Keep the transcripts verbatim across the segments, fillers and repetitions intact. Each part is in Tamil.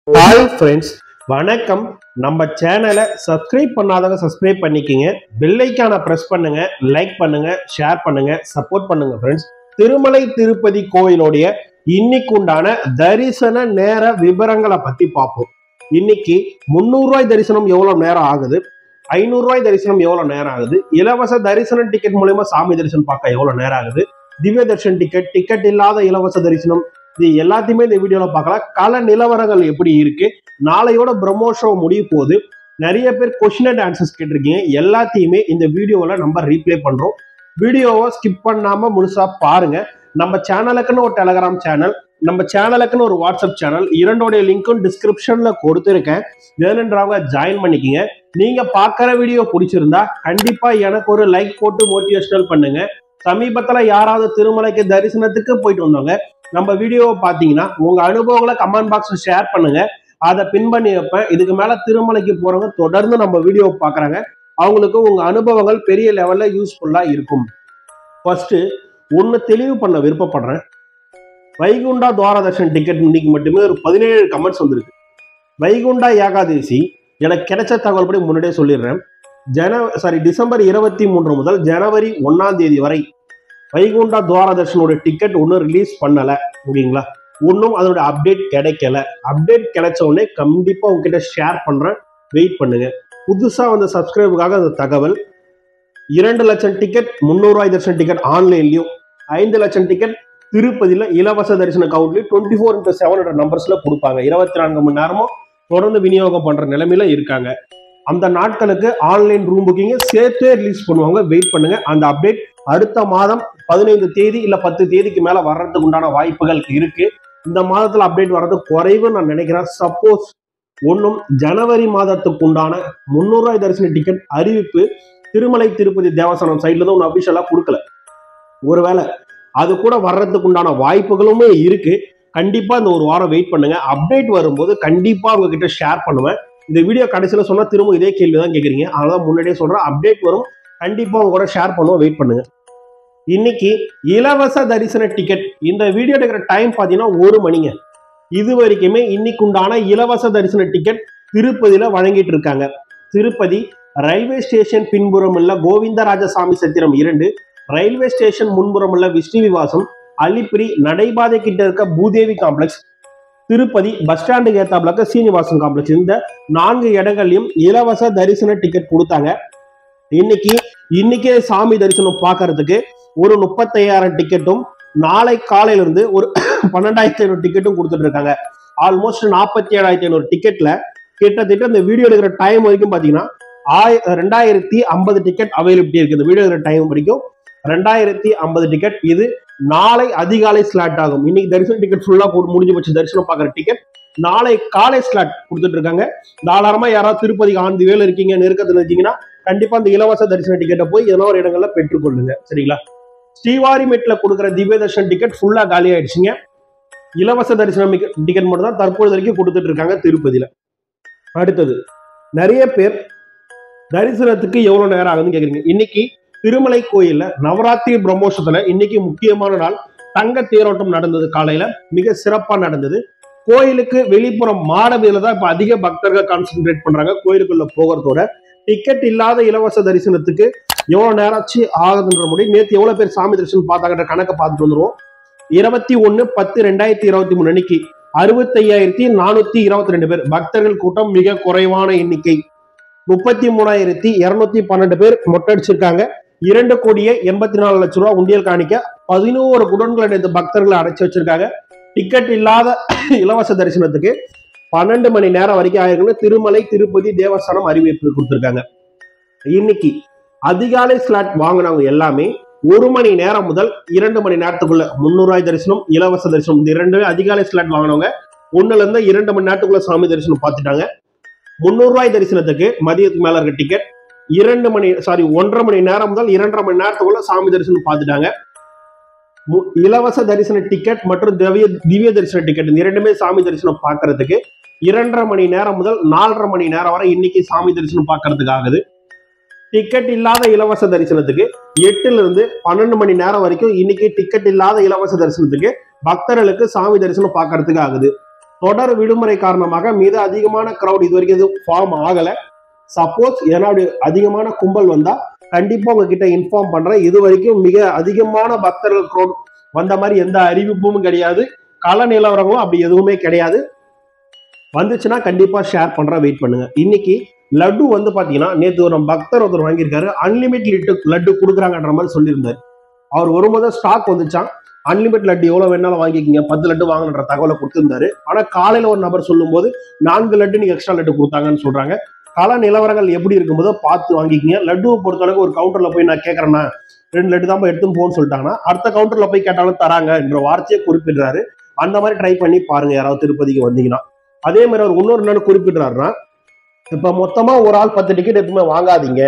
Hi friends, வணக்கம். நம்ம சேனலை சப்ஸ்கிரைப் பண்ணாதவங்க சப்ஸ்கிரைப் பண்ணிக்கங்க. பெல் ஐகானை பிரஸ் பண்ணுங்க, லைக் பண்ணுங்க, ஷேர் பண்ணுங்க, சப்போர்ட் பண்ணுங்க फ्रेंड्स. திருமலை திருப்பதி கோயிலுடைய இன்னைக்கு உண்டான தரிசன நேர விவரங்களை பத்தி பார்ப்போம். இன்னைக்கு முன்னூறு ரூபாய் தரிசனம் எவ்வளவு நேரம் ஆகுது, ஐநூறு ரூபாய் தரிசனம் எவ்வளவு நேரம் ஆகுது, இலவச தரிசன டிக்கெட் மூலமா சாமி தரிசனம் பார்க்க எவ்வளவு நேரம் ஆகுது, திவ்ய தர்ஷன் டிக்கெட், டிக்கெட் இல்லாத இலவச தரிசனம், இது எல்லாத்தையுமே இந்த வீடியோல பார்க்கலாம். கள நிலவரங்கள் எப்படி இருக்கு, நாளையோட பிரம்மோற்சவம் முடிய போகுது. நிறைய பேர் கொஸ்டின் அண்ட் ஆன்சர்ஸ் கேட்டிருக்கீங்க, எல்லாத்தையுமே இந்த வீடியோவில் நம்ம ரீப்ளே பண்றோம். வீடியோவை ஸ்கிப் பண்ணாம முழுசா பாருங்க. நம்ம சேனலுக்குன்னு ஒரு டெலகிராம் சேனல், நம்ம சேனலுக்குன்னு ஒரு வாட்ஸ்அப் சேனல், இரண்டோடைய லிங்க்கும் டிஸ்கிரிப்ஷன்ல கொடுத்துருக்கேன். வேணுன்றவங்க ஜாயின் பண்ணிக்கிங்க. நீங்க பார்க்குற வீடியோ பிடிச்சிருந்தா கண்டிப்பா எனக்கு ஒரு லைக் போட்டு மோட்டிவேஷனல் பண்ணுங்க. சமீபத்துல யாராவது திருமலைக்கு தரிசனத்துக்கு போயிட்டு வந்தவங்க நம்ம வீடியோவை பார்த்தீங்கன்னா உங்க அனுபவங்களை கமெண்ட் பாக்ஸ்ல ஷேர் பண்ணுங்க. அதை பின் பண்ணி வைப்பேன். இதுக்கு மேல திருமலைக்கு போறவங்க தொடர்ந்து நம்ம வீடியோவை பார்க்குறாங்க, அவங்களுக்கு உங்க அனுபவங்கள் பெரிய லெவல்ல யூஸ்ஃபுல்லா இருக்கும். ஃபர்ஸ்ட் ஒன்னு தெளிவு பண்ண விருப்பப்படுறேன். வைகுண்டா துவாரதர்ஷன் டிக்கெட் இன்னைக்கு மட்டுமே ஒரு பதினேழு கமெண்ட்ஸ் வந்திருக்கு. வைகுண்டா ஏகாதசி எனக்கு கிடைச்ச தகவல் படி முன்னாடியே சொல்லிடுறேன். ஜன சாரி டிசம்பர் இருபத்தி மூன்று முதல் ஜனவரி ஒன்னாம் தேதி வரை வைகுண்டா துவாரதர்ஷனோட டிக்கெட் ஒன்றும் ரிலீஸ் பண்ணல. ஓகேங்களா, ஒன்றும் அதோட அப்டேட் கிடைக்கல. அப்டேட் கிடைச்ச உடனே கண்டிப்பா உங்ககிட்ட ஷேர் பண்றேன், வெயிட் பண்ணுங்க. புதுசா வந்த சப்ஸ்கிரைபுக்காக அந்த தகவல். இரண்டு லட்சம் டிக்கெட் முன்னூறு ரூபாய் தரிசன டிக்கெட் ஆன்லைன்லயும், ஐந்து லட்சம் டிக்கெட் திருப்பதியில இலவச தரிசன கவுண்ட்லயும் twenty four into seven hundred நம்பர்ஸ்ல கொடுப்பாங்க. இருபத்தி நான்கு மணி நேரமும் தொடர்ந்து விநியோகம் பண்ற நிலைமையில இருக்காங்க. அந்த நாட்களுக்கு ஆன்லைன் ரூம் புக்கிங் சேர்த்தே ரிலீஸ் பண்ணுவாங்க, வெயிட் பண்ணுங்க. அந்த அப்டேட் அடுத்த மாதம் பதினைந்து தேதி இல்ல பத்து தேதிக்கு மேல வர்றதுக்கு உண்டான வாய்ப்புகள் இருக்கு. இந்த மாதத்துல அப்டேட் வர்றது குறைவு நான் நினைக்கிறேன். சப்போஸ் ஒன்னும் ஜனவரி மாதத்துக்கு உண்டான முன்னூறு ரூபாய் தரிசன டிக்கெட் அறிவிப்பு திருமலை திருப்பதி தேவஸ்தானம் சைட்ல தான் ஒன்று அபிஷியலா கொடுக்கல. ஒருவேளை அது கூட வர்றதுக்கு உண்டான வாய்ப்புகளுமே இருக்கு. கண்டிப்பா இந்த ஒரு வாரம் வெயிட் பண்ணுங்க. அப்டேட் வரும்போது கண்டிப்பா உங்ககிட்ட ஷேர் பண்ணுவேன். இந்த வீடியோ கடைசியில சொன்னா திரும்ப இதே கேள்வி தான் கேட்குறீங்க, அதனால முன்னாடியே சொல்றேன். அப்டேட் வரும், கண்டிப்பா உங்க கூட ஷேர் பண்ணுவோம், வெயிட் பண்ணுங்க. இன்னைக்கு இலவச தரிசன டிக்கெட் இந்த வீடியோ எடுக்கிற டைம் பாத்தீங்கன்னா ஒரு மணிங்க. இது வரைக்குமே இன்னைக்கு உண்டான இலவச தரிசன டிக்கெட் திருப்பதியில வழங்கிட்டு இருக்காங்க. திருப்பதி ரயில்வே ஸ்டேஷன் பின்புறம் உள்ள கோவிந்தராஜசாமி சத்திரம் இரண்டு, ரயில்வே ஸ்டேஷன் முன்புறம் உள்ள விஷ்ணு விவாசம், அலிப்பிரி நடைபாதை கிட்ட இருக்க பூதேவி காம்ப்ளெக்ஸ், திருப்பதி பஸ் ஸ்டாண்டுக்கு ஏத்தாப்புல சீனிவாசன் காம்ப்ளெக்ஸ், இந்த நான்கு இடங்கள்லயும் இலவச தரிசன டிக்கெட் கொடுத்தாங்க. இன்னைக்கு இன்னைக்கே சாமி தரிசனம் பார்க்கறதுக்கு ஒரு முப்பத்தையாயிரம் டிக்கெட்டும், நாளை காலையில இருந்து ஒரு பன்னெண்டாயிரத்தி ஐநூறு டிக்கெட்டும் கொடுத்துட்டு இருக்காங்க. ஆல்மோஸ்ட் நாற்பத்தி ஏழாயிரத்தி ஐநூறு டிக்கெட்ல கிட்டத்தட்ட இந்த வீடியோ எடுக்கிற டைம் வரைக்கும் பாத்தீங்கன்னா ஆய ரெண்டாயிரத்தி ஐம்பது டிக்கெட் அவைலபிலிட்டி இருக்கு. இந்த வீடியோ எடுக்கிற டைம் வரைக்கும் ரெண்டாயிரத்தி ஐம்பது டிக்கெட். இது நாளை அதிகாலை ஸ்லாட் ஆகும். இன்னைக்கு தரிசன டிக்கெட் ஃபுல்லா முடிஞ்சு போச்சு. தரிசனம் பார்க்குற டிக்கெட் நாளை காலை ஸ்லாட் கொடுத்துட்டு இருக்காங்க. தாராளமா யாராவது திருப்பதிக்கு ஆண்டு வேலை இருக்கீங்க, நெருக்கத்தில் இருக்கீங்கன்னா கண்டிப்பா அந்த இலவச தரிசன டிக்கெட்டை போய் ஏதோ ஒரு இடங்கள்ல பெற்றுக்கொள்ளுங்க. சரிங்களா, ஸ்ரீவாரிமெட்ல கொடுக்குற திவ்ய தர்ஷன் டிக்கெட் ஃபுல்லா காலி ஆயிடுச்சுங்க. இலவச தரிசனம் டிக்கெட் மட்டும் தான் தற்போது வரைக்கும் கொடுத்துட்டு இருக்காங்க திருப்பதியில. அடுத்தது நிறைய பேர் தரிசனத்துக்கு எவ்வளவு நேரம் ஆகுதுன்னு கேக்குறீங்க. இன்னைக்கு திருமலை கோயில்ல நவராத்திரி பிரம்மோற்சவத்துல இன்னைக்கு முக்கியமான நாள். தங்க தேரோட்டம் நடந்தது, காலையில மிக சிறப்பா நடந்தது. கோயிலுக்கு வெளிப்புறம் மாடவில தான் இப்ப அதிக பக்தர்கள் கான்சென்ட்ரேட் பண்றாங்க. கோயிலுக்குள்ள போகிறதோட டிக்கெட் இல்லாத இலவச தரிசனத்துக்கு எவ்வளவு நேரம் ஆச்சு ஆகுதுன்ற முடியும். நேற்று எவ்வளவு பேர் சாமி தரிசனம் பார்த்தாங்கன்ற கணக்கை பார்த்துட்டு வந்துருவோம். இருபத்தி ஒன்னு பத்து ரெண்டாயிரத்தி இருபத்தி மூணு அன்னைக்கு அறுபத்தி ஐயாயிரத்தி நானூத்தி இருபத்தி ரெண்டு பேர் பக்தர்கள் கூட்டம், மிக குறைவான எண்ணிக்கை. முப்பத்தி மூணாயிரத்தி இருநூத்தி பன்னெண்டு பேர் மொட்டடிச்சிருக்காங்க. இரண்டு கோடியே எண்பத்தி நாலு லட்சம் ரூபாய் உண்டியல் காணிக்க பதினோரு குடன்களை நேற்று பக்தர்களை அடைச்சு வச்சிருக்காங்க. டிக்கெட் இல்லாத இலவச தரிசனத்துக்கு பன்னெண்டு மணி நேரம் வரைக்கும் ஆயிருக்குன்னு திருமலை திருப்பதி தேவஸ்தானம் அறிவிப்பு கொடுத்திருக்காங்க. இன்னைக்கு அதிகாலை ஸ்லாட் வாங்கினவங்க எல்லாமே ஒரு மணி நேரம் முதல் இரண்டு மணி நேரத்துக்குள்ள முன்னூறு ரூபாய் தரிசனம், இலவச தரிசனம், இந்த இரண்டு அதிகாலை ஸ்லாட் வாங்கினவங்க ஒண்ணுல இருந்து இரண்டு மணி நேரத்துக்குள்ள சாமி தரிசனம் பார்த்துட்டாங்க. முன்னூறு ரூபாய் தரிசனத்துக்கு மதியத்துக்கு மேல இருக்க டிக்கெட் இரண்டு மணி சாரி ஒன்றரை மணி நேரம் முதல் இரண்டரை மணி நேரத்துக்குள்ள சாமி தரிசனம் பார்த்துட்டாங்க. இலவச தரிசன டிக்கெட் மற்றும் திவ்ய திவ்ய தரிசன டிக்கெட் இந்த இரண்டுமே சாமி தரிசனம் பார்க்கறதுக்கு இரண்டரை மணி நேரம் முதல் நாலரை மணி நேரம் வரை இன்னைக்கு சாமி தரிசனம் பார்க்கறதுக்கு ஆகுது. டிக்கெட் இல்லாத இலவச தரிசனத்துக்கு எட்டுல இருந்து பன்னெண்டு மணி நேரம் வரைக்கும் இன்னைக்கு டிக்கெட் இல்லாத இலவச தரிசனத்துக்கு பக்தர்களுக்கு சாமி தரிசனம் பார்க்கறதுக்கு ஆகுது. தொடர் விடுமுறை காரணமாக மிக அதிகமான கிரௌட் இது வரைக்கும் எதுவும் ஃபார்ம் ஆகல. சப்போஸ் ஏன்னா அதிகமான கும்பல் வந்தா கண்டிப்பா உங்ககிட்ட இன்ஃபார்ம் பண்றேன். இது வரைக்கும் மிக அதிகமான பக்தர்கள் கிரௌட் வந்த மாதிரி எந்த அறிவிப்பும் கிடையாது, கள நிலவரங்களும் அப்படி எதுவுமே கிடையாது. வந்துச்சுன்னா கண்டிப்பா ஷேர் பண்றேன், வெயிட் பண்ணுங்க. இன்னைக்கு லட்டு வந்து பாத்தீங்கன்னா நேற்று ஒரு பக்தர் ஒருத்தர் வாங்கியிருக்காரு, அன்லிமிட் லட்டு கொடுக்குறாங்கன்ற மாதிரி சொல்லியிருந்தாரு. அவர் ஒரு முதல் ஸ்டாக் வந்துச்சான், அன்லிமிட் லட்டு எவ்வளவு வேணாலும் வாங்கிக்கிங்க, பத்து லட்டு வாங்கன்ற தகவலை கொடுத்திருந்தாரு. ஆனா காலையில ஒரு நபர் சொல்லும் போது நான்கு லட்டு நீங்க எக்ஸ்ட்ரா லட்டு கொடுத்தாங்கன்னு சொல்றாங்க. கள நிலவரங்கள் எப்படி இருக்கும்போதோ பார்த்து வாங்கிக்கிங்க. லட்டுவை பொறுத்தளவுக்கு ஒரு கவுண்டர்ல போய் நான் கேட்கறேன்னா ரெண்டு லட்டு தான் எடுத்துன்னு போன்னு சொல்லிட்டாங்கன்னா அடுத்த கவுண்டர்ல போய் கேட்டாலும் தராங்க என்ற வார்த்தையை குறிப்பிடுறாரு. அந்த மாதிரி ட்ரை பண்ணி பாருங்க யாராவது திருப்பதிக்கு வந்தீங்கன்னா. அதே மாதிரி அவர் இன்னொரு நாள் குறிப்பிடுறாருன்னா, இப்ப மொத்தமா ஒரு ஆள் பத்து டிக்கெட் எதுவுமே வாங்காதீங்க,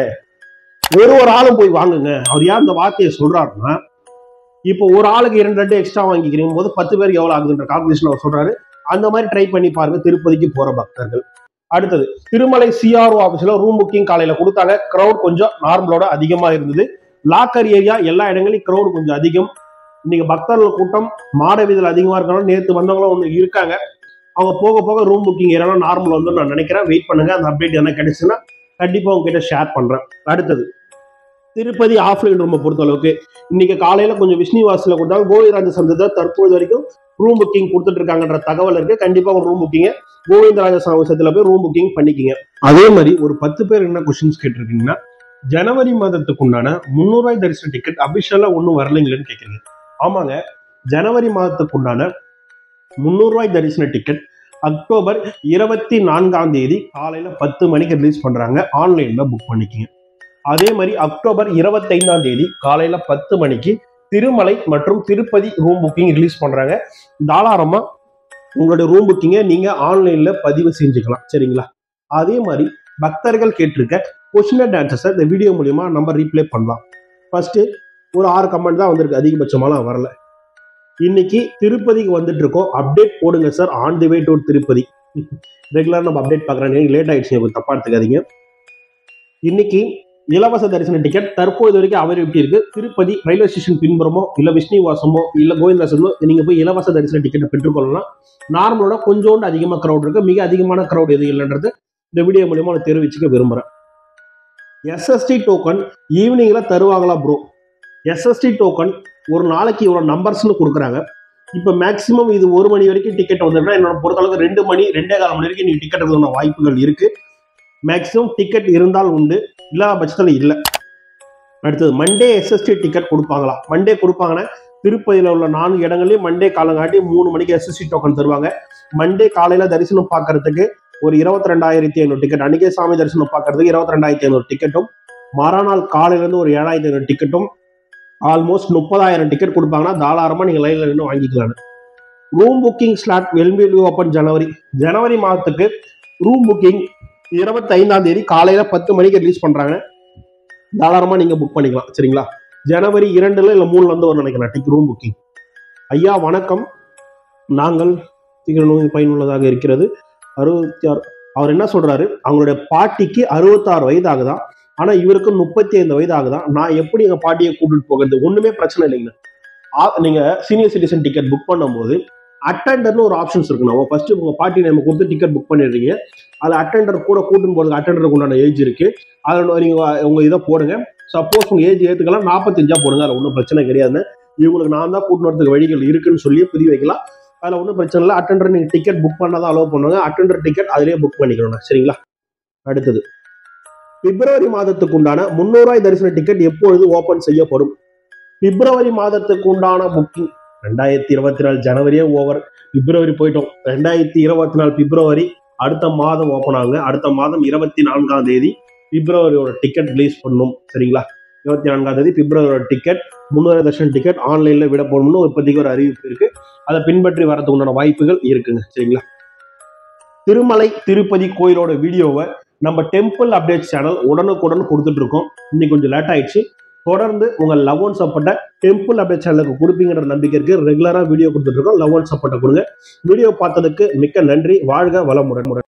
ஒரு ஒரு ஆளும் போய் வாங்குங்க. அவர் ஏன் அந்த வார்த்தையை சொல்றாருன்னா, இப்போ ஒரு ஆளுக்கு இரண்டு லட்டு எக்ஸ்ட்ரா வாங்கிக்கிறீங்க போது பத்து பேருக்கு எவ்வளவு ஆகுதுன்ற கால்குலேஷன் அவர் சொல்றாரு. அந்த மாதிரி ட்ரை பண்ணி பாருங்க திருப்பதிக்கு போற பக்தர்கள். அடுத்தது திருமலை சிஆர்ஓ ஆபீஸ்ல ரூம் புக்கிங் காலையில கொடுத்தாங்க. கிரௌட் கொஞ்சம் நார்மலோட அதிகமா இருந்தது. லாக்கர் ஏரியா எல்லா இடங்களையும் கிரௌட் கொஞ்சம் அதிகம். இன்னைக்கு பக்தர்கள் கூட்டம் மாட வீதியில் அதிகமா இருக்கணும். நேற்று வந்தவங்களும் ஒன்று இருக்காங்க. அவங்க போக போக ரூம் புக்கிங் ஏரியாலாம் நார்மல் வந்து நான் நினைக்கிறேன். வெயிட் பண்ணுங்க, அந்த அப்டேட் என்ன கிடைச்சுன்னா கண்டிப்பா உங்ககிட்ட ஷேர் பண்றேன். அடுத்தது திருப்பதி ஆஃப்லைன் ரூமை பொறுத்த அளவுக்கு இன்னைக்கு காலையில கொஞ்சம் விஷ்ணுவாசில கொடுத்தாங்க. கோவிந்தராஜ சந்தத்தை தற்போது வரைக்கும் ரூம் புக்கிங் கொடுத்துட்டு இருக்காங்கன்ற தகவல் இருக்கு. கண்டிப்பா ஒரு ரூம் புக்கிங்க கோவிந்தராஜ சமூகத்துல போய் ரூம் புக்கிங் பண்ணிக்கிங்க. அதே மாதிரி ஒரு பத்து பேர் என்ன கொஸ்டின்ஸ் கேட்டிருக்கீங்கன்னா, ஜனவரி மாதத்துக்கு உண்டான முன்னூறு ரூபாய் தரிசன டிக்கெட் அபிஷியலா ஒன்றும் வரலைங்களேன்னு கேட்குறீங்க. ஆமாங்க, ஜனவரி மாதத்துக்கு உண்டான முன்னூறு ரூபாய் தரிசன டிக்கெட் அக்டோபர் இருபத்தி நான்காம் தேதி காலையில பத்து மணிக்கு ரிலீஸ் பண்றாங்க. ஆன்லைன்ல புக் பண்ணிக்கிங்க. அதே மாதிரி அக்டோபர் இருபத்தி ஐந்தாம் தேதி காலையில பத்து மணிக்கு திருமலை மற்றும் திருப்பதி ரூம் புக்கிங் ரிலீஸ் பண்றாங்க. தாராளமா உங்களுடைய ரூம் புக்கிங்கை நீங்க ஆன்லைன்ல பதிவு செஞ்சுக்கலாம், சரிங்களா? அதே மாதிரி பக்தர்கள் கேட்டிருக்க கொஸ்டின் அண்ட் ஆன்சர்ஸை இந்த வீடியோ மூலியமா நம்ம ரீப்ளே பண்ணலாம். ஃபர்ஸ்ட் ஒரு ஆறு கமெண்ட் தான் வந்திருக்கு, அதிகபட்சமாலாம் வரல. இன்னைக்கு திருப்பதிக்கு வந்துட்டு இருக்கோம், அப்டேட் போடுங்க sir, on the way to Tirupati. Regular நம்ம அப்டேட் பார்க்குறேன், லேட் ஆயிடுச்சு, தப்பா எடுத்துக்காதீங்க. இன்னைக்கு இலவச தரிசன டிக்கெட் தற்போது வரைக்கும் அவைலபிலிட்டி இருக்கு. திருப்பதி ரயில்வே ஸ்டேஷன் பின்புறமோ இல்ல விஷ்ணுவாசமோ இல்ல கோவிந்தராஜனோ நீங்க போய் இலவச தரிசன டிக்கெட்டை பெற்றுக்கொள்ளலாம். நார்மலோட கொஞ்சோண்டு அதிகமா கிரௌட் இருக்கு. மிக அதிகமான கிரௌட் எது இல்லைன்றது இந்த வீடியோ மூலியமா நான் தெரிவிச்சுக்க விரும்புறேன். எஸ்எஸ்டி டோக்கன் ஈவினிங்ல தருவாங்களா ப்ரோ? எஸ்எஸ்டி டோக்கன் ஒரு நாளைக்கு இவ்வளவு நம்பர்ஸ்னு கொடுக்குறாங்க. இப்ப மேக்சிமம் இது ஒரு மணி வரைக்கும் டிக்கெட் வந்துருன்னா என்னோட பொறுத்தளவுக்கு ரெண்டு மணி ரெண்டே கால மணி வரைக்கும் நீங்க டிக்கெட் எடுக்கணும் வாய்ப்புகள் இருக்கு. மேக்சிமம் டிக்கெட் இருந்தால் உண்டு, இல்லாத பட்சத்தில் இல்லை. அடுத்தது மண்டே எஸ்எஸ்டி டிக்கெட் கொடுப்பாங்களா? மண்டே கொடுப்பாங்கன்னா திருப்பதியில் உள்ள நான்கு இடங்களையும் மண்டே காலங்காட்டி மூணு மணிக்கு எஸ்எஸ்டி டோக்கன் தருவாங்க. மண்டே காலையில தரிசனம் பார்க்கறதுக்கு ஒரு இருபத்தி ரெண்டாயிரத்தி ஐநூறு டிக்கெட், அன்னைக்கே சாமி தரிசனம் பார்க்கறதுக்கு இருபத்தி ரெண்டாயிரத்தி ஐநூறு டிக்கெட்டும், மறுநாள் காலையில இருந்து ஒரு ஏழாயிரத்தி ஐநூறு டிக்கெட்டும், ஆல்மோஸ்ட் முப்பதாயிரம் டிக்கெட் கொடுப்பாங்கன்னா தாராளமா நீங்க லைன்ல நின்று வாங்கிக்கலாம். Room booking slot will be open January. ஜனவரி மாதத்துக்கு ரூம் புக்கிங் இருபத்தி ஐந்தாம் தேதி காலையில பத்து மணிக்கு ரிலீஸ் பண்றாங்க. தாராளமா நீங்க புக் பண்ணிக்கலாம், சரிங்களா? ஜனவரி இரண்டுல இல்ல மூணுல இருந்து ஒரு நினைக்கிறேன் டிக்கெட் ரூம் புக்கிங். ஐயா வணக்கம், நாங்கள் நோய் பயனுள்ளதாக இருக்கிறது. அறுபத்தி ஆறு அவர் என்ன சொல்றாரு, அவங்களுடைய பாட்டிக்கு அறுபத்தி ஆறு வயது ஆகுதான், ஆனா இவருக்கு முப்பத்தி ஐந்து வயது ஆகுதான். நான் எப்படி எங்க பாட்டியை கூட்டிட்டு போகிறது? ஒண்ணுமே பிரச்சனை இல்லைங்க. நீங்க சீனியர் சிட்டிசன் டிக்கெட் புக் பண்ணும்போது அட்டெண்டர்னு ஒரு ஆப்ஷன்ஸ் இருக்கு. நம்ம ஃபர்ஸ்ட் உங்க பார்ட்டி நேம் கொடுத்து டிக்கெட் புக் பண்ணிடுறீங்க. அது அட்டெண்டர் கூட கூட்டின்னு போறதுக்கு அட்டெண்டருக்கு உண்டான ஏஜ் இருக்கு. அதில் நீங்க உங்க இதை போடுங்க. சப்போஸ் உங்க ஏஜ் ஏற்றுக்கலாம், நாற்பத்தஞ்சா போடுங்க, அதில் ஒன்றும் பிரச்சனை கிடையாது. இவங்களுக்கு நான் தான் கூட்டின்னு வரதுக்கு வழிகள் இருக்குன்னு சொல்லி புரிய வைக்கலாம். அதில் ஒன்றும் பிரச்சனை இல்லை. அட்டெண்டர் நீங்க டிக்கெட் புக் பண்ணாதான் அலோவ் பண்ணுவாங்க. அட்டெண்டர் டிக்கெட் அதிலேயே புக் பண்ணிக்கணும், சரிங்களா? அடுத்தது பிப்ரவரி மாதத்துக்கு உண்டான முன்னூறு ரூபாய் தரிசன டிக்கெட் எப்பொழுது ஓபன் செய்யப்படும்? பிப்ரவரி மாதத்துக்கு உண்டான புக்கிங் ரெண்டாயிரத்தி இருபத்தி நாலு ஜனவரியே ஓவர், பிப்ரவரி போயிட்டோம். ரெண்டாயிரத்தி இருபத்தி நாலு பிப்ரவரி அடுத்த மாதம் ஓப்பன் ஆகுங்க. அடுத்த மாதம் இருபத்தி நான்காம் தேதி பிப்ரவரியோட டிக்கெட் ரிலீஸ் பண்ணும், சரிங்களா? இருபத்தி நான்காம் தேதி பிப்ரவரியோட டிக்கெட் முன்னூறு தர்ஷன் டிக்கெட் ஆன்லைன்ல விட போகணும்னு இப்போதைக்கு ஒரு அறிவிப்பு இருக்கு. அதை பின்பற்றி வரதுக்கு உண்டான வாய்ப்புகள் இருக்குங்க, சரிங்களா? திருமலை திருப்பதி கோயிலோட வீடியோவை நம்ம டெம்பிள் அப்டேட் சேனல் உடனுக்குடன் கொடுத்துட்டு இருக்கோம். இன்னைக்கு கொஞ்சம் லேட் ஆயிடுச்சு. தொடர்ந்து உங்க லவ் அண்ட் சப்போர்ட்டை டெம்பிள் அப்டேட் சேனலுக்கு கொடுப்பீங்கன்ற நம்பிக்கை இருக்கு. ரெகுலரா வீடியோ கொடுத்துட்டு இருக்கோம். லவ் அண்ட் சப்போர்ட்டை கொடுங்க. வீடியோ பார்த்ததுக்கு மிக்க நன்றி. வாழ்க வளமுடன்.